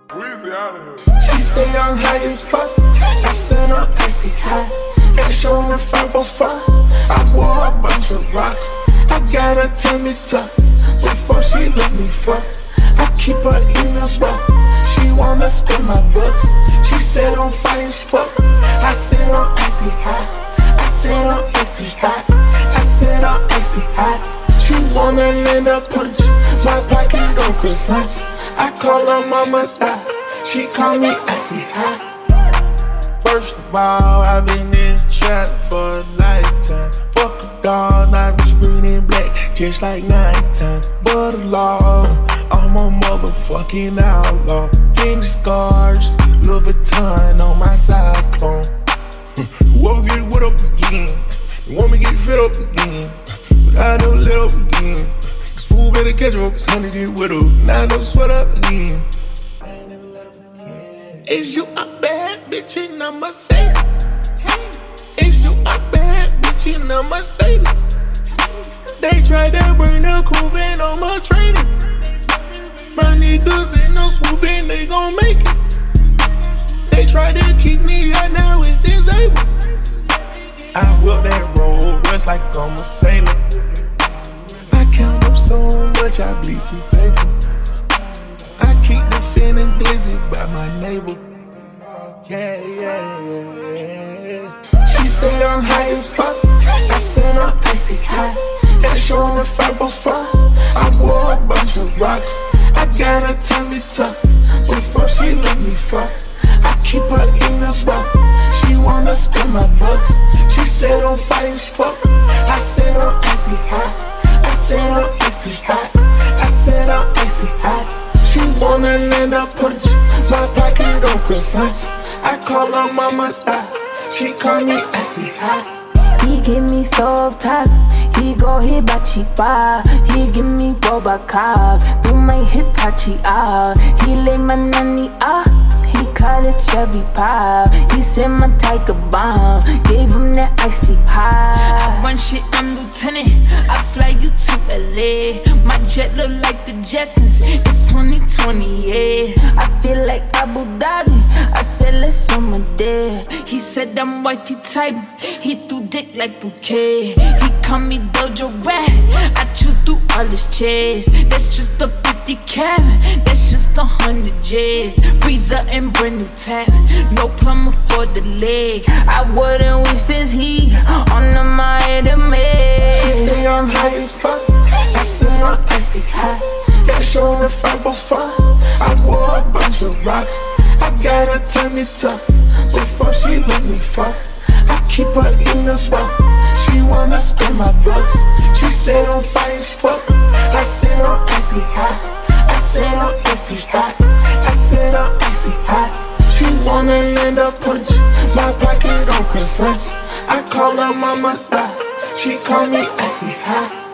Weezy out of here. She say I'm high as fuck. I said I'm icy high. And showing the 504. I wore a bunch of rocks. I got her tummy tuck before she let me fuck. I keep her in the book. She wanna spin my books. She said I'm fire as fuck. I said I'm icy high. I said I'm icy high. I said I'm icy high. She wanna land a punch. My pockets go croissants. I call her mama style. She call me icy high. First of all, I've been in the trap for a lifetime. Fuck a dog, now bitch green and black, just like nighttime. But the law, I'm a motherfucking outlaw. Fendi scars, Louis Vuitton on my cyclone. Whoever get it wet up again, you want me to get fit up again, but I don't let up again. Cause fool better catch up, cause honey get wet up, now I don't sweat up again. I ain't never let up again. Is you a bad bitch and I'ma say it? Is you a bad bitch and I'ma say it? They tried to bring the Cuban on my training. My niggas ain't no swooping, they gon' make it. They tried to keep me out, now it's disabled. I whip that roll, just like I'm a sailor. I count up so much, I bleed from paper. I keep the feeling glizzy by my neighbor. Yeah. She said I'm high as fuck. I said I'm icy high. And showing the 504. I wore a bunch of rocks. I got her tummy tuck before she let me fuck. I keep her in the book. She wanna spin my bucks. She said I'm fire as fuck. I said I'm icy high. I said I'm icy high. I said I'm icy high. She wanna land a punch. My pockets go croissants. I call her mama style. She call me icy high. He give me stove top. He go hibachi bar. He give me boba cock. Do my Hitachi ah. He lay my nanny ah. He call it Chevy Pop. He said my Tiger Bomb. Gave him that icy high. I run shit, I'm lieutenant. I fly you to LA. My jet look like the Jetsons. It's 2028. I feel like Abu Dhabi. I said let's on my day. He said I'm wifey type. He threw dick like bouquet. He call me Dojo Rat. I chew through all his chairs. That's just the 50 cabin. That's just 100 J's. Freezer and brand new tap. No plumber for the leg. I wouldn't wish this heat on the mind of me. She say I'm high as fuck. I said I'm icy high. Yeah, showing the 504. I wore a bunch of rocks. I got her tummy tuck before she let me fuck. I keep her in the book. She wanna spin my bucks. She said I'm fire as fuck. I said I'm icy high. I said I'm icy high. I said I'm icy high. She wanna land a punch. My pockets go croissants. I call her mama style. She call me icy high.